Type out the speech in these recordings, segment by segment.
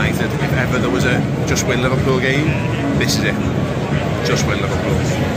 United. If ever there was a just win Liverpool game, this is it. Just win Liverpool.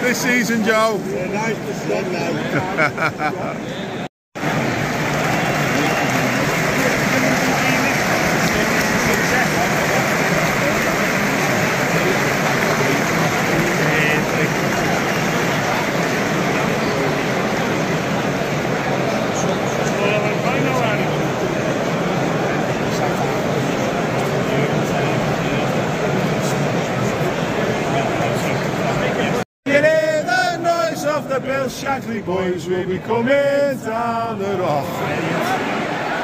this season, Joe? Yeah, nice to see now. The Bill Shagley boys will be coming down the rock.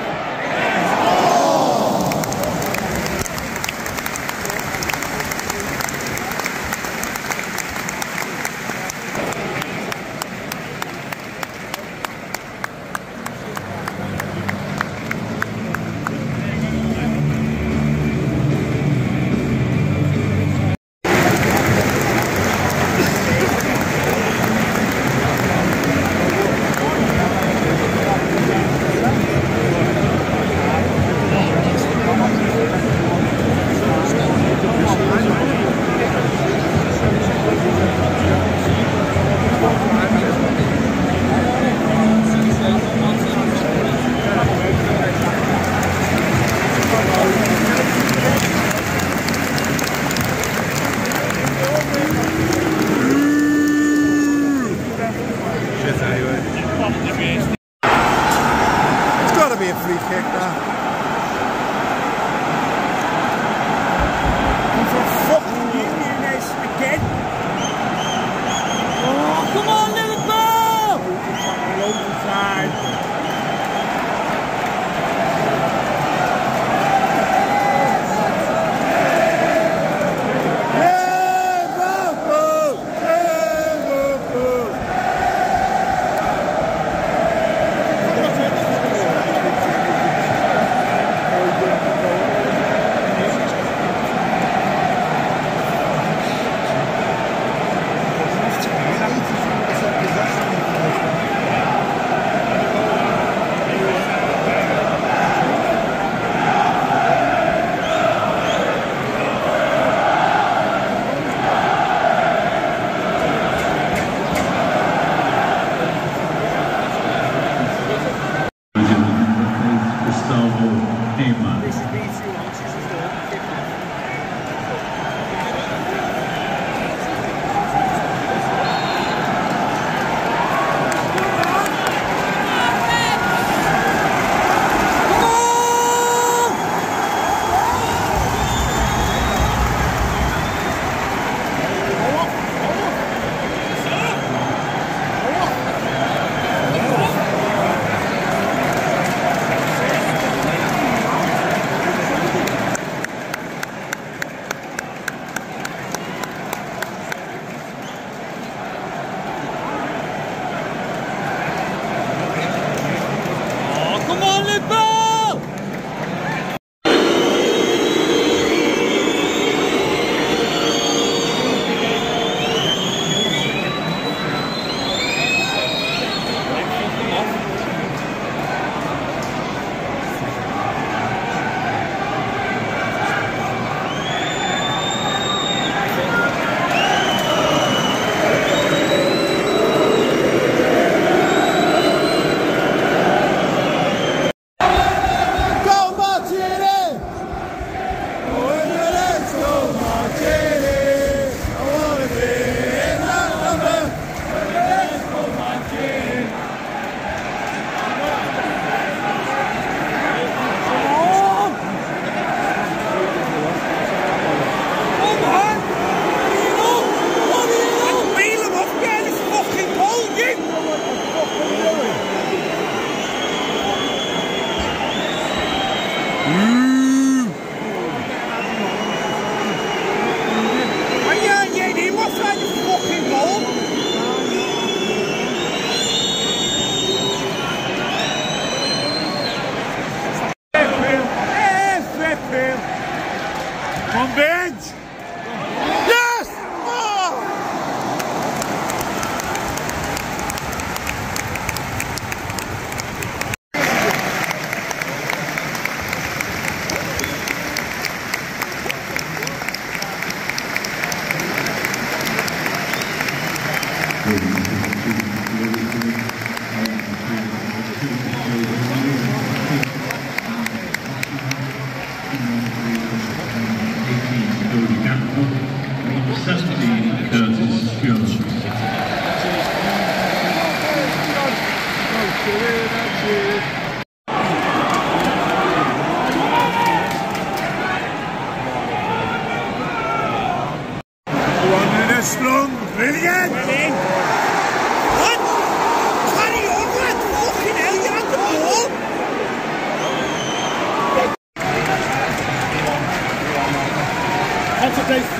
It's got to be a free kick now. For fucking Union again. Oh, come on, Liverpool! Local side.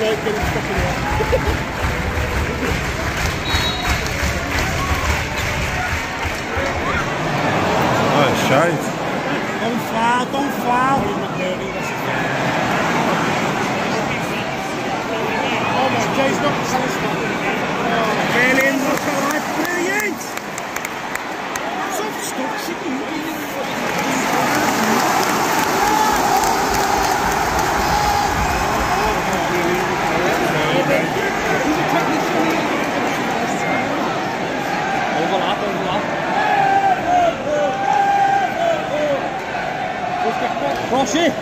get him stuck in there. Oh, shite. Don't foul, don't foul. Oh my God, he's not brilliant, look at that, brilliant! Soft stuck, Cross it!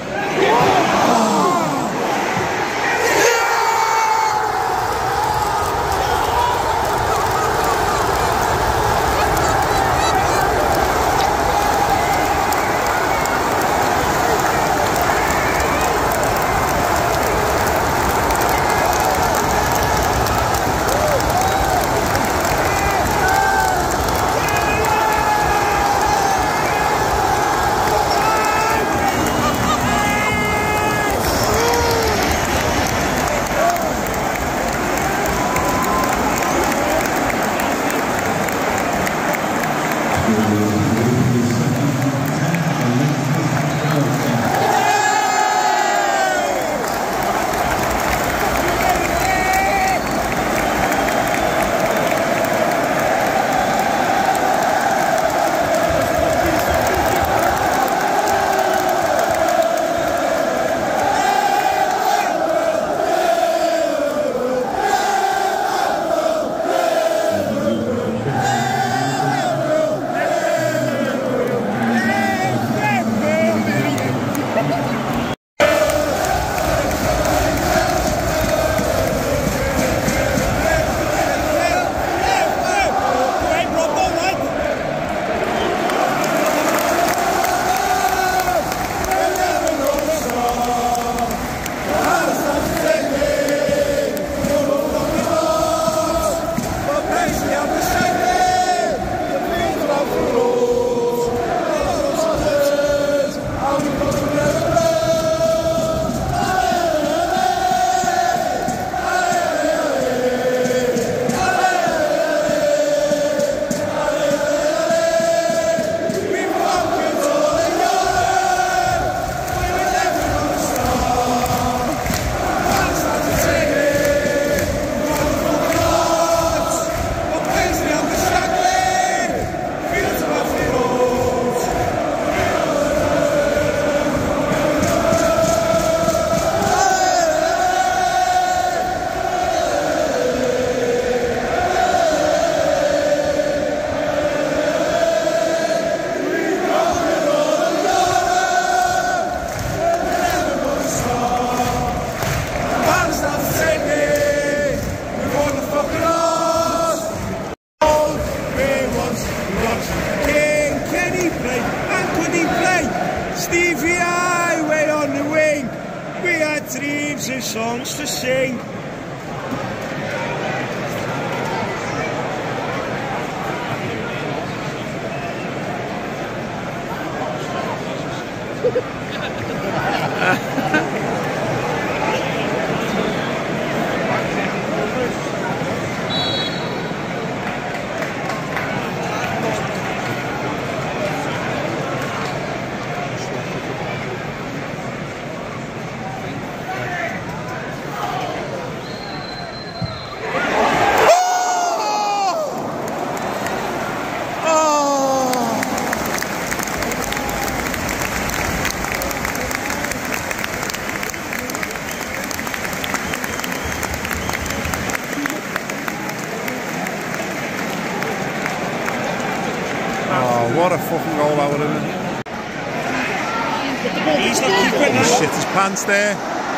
Stevie Highway on the wing. We had dreams and songs to sing. Oh, what a fucking goal that would have been. He's not keeping He that. shit his pants there.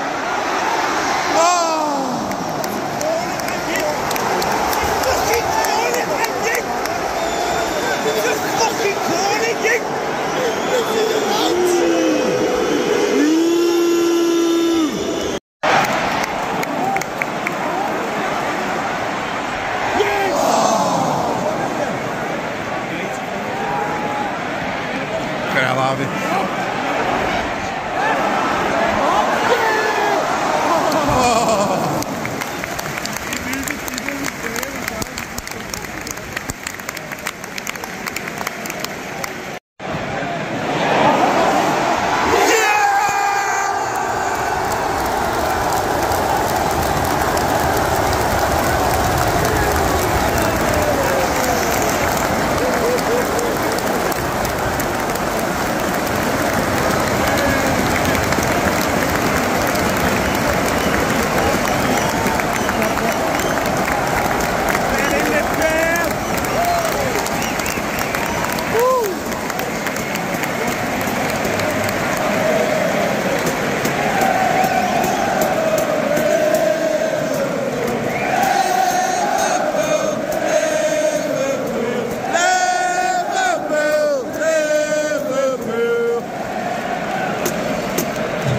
Okay, I'll have it. Oh.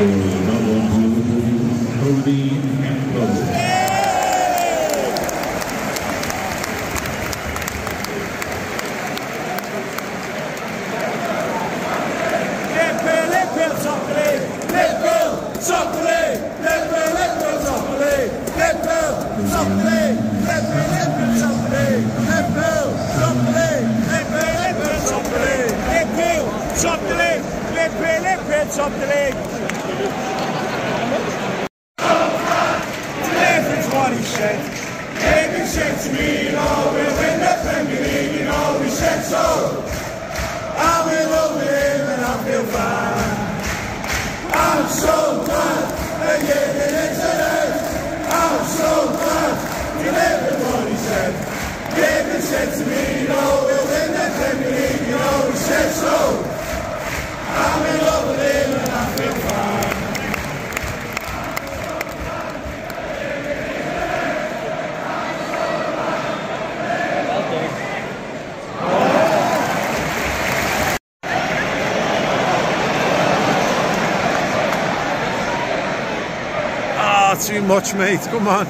Top the league. David's what he said. David said to me, you know, we'll win the Premier League, you know, we said so. I'm in love with him and I feel fine. I'm so glad that you're in it today. I'm so glad to live what he said. David said to me, you know, we'll win the Premier League, you know, we said so. I'm in love with him and I feel fine. Ah, too much, mate. Come on.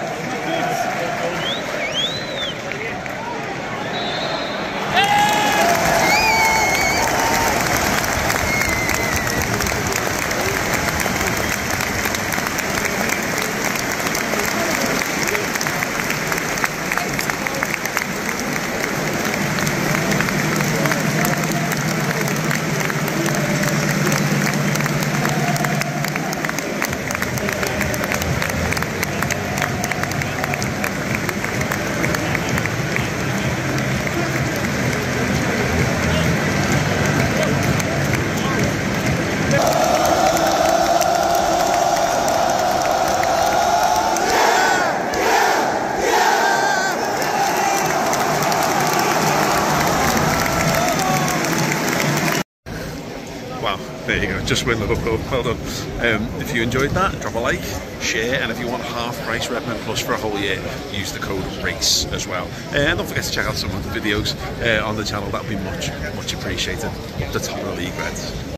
Wow, there you go, just win Liverpool, well done. If you enjoyed that, drop a like, share, and if you want half price Redmen Plus for a whole year, use the code RACE as well. And don't forget to check out some of the videos on the channel, that would be much appreciated. The top of the league, Reds.